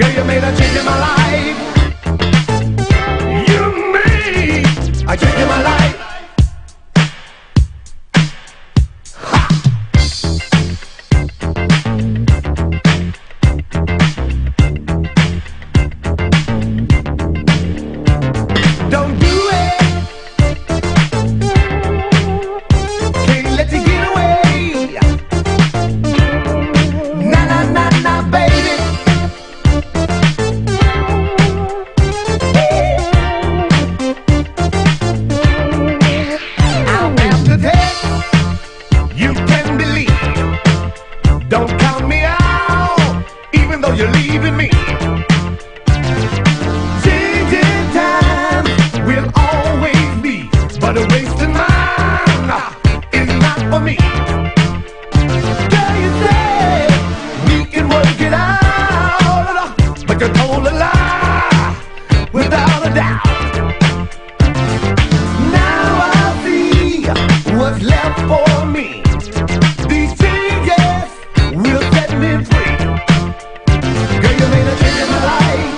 Girl, you made a change in my life. You made a change in my life. Don't do it. Can't let you get away. Nah, nah, nah, nah, baby. I'll have to test. You can believe. Don't count me out, even though you're leaving me. Changing time will always be, but a wasting mine is not for me. Girl, you say we can work it out, but you told a lie without a doubt. Now I see what's left for me. These changes will set me free. Girl, you made a change in my life.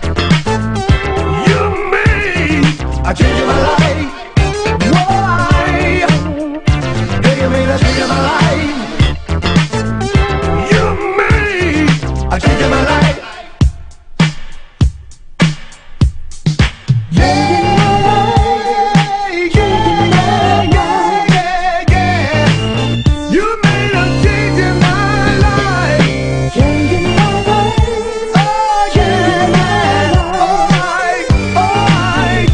You made a change in my life. Why? Girl, you made a change in my life. You made a change in my life. Yeah, yeah, yeah, yeah, yeah. You made a change in my life. Oh yeah, alright, alright.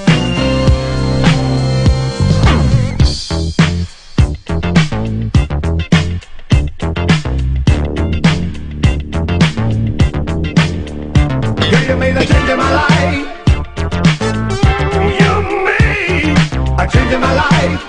Girl, you made a change in my life. You made a change in my life.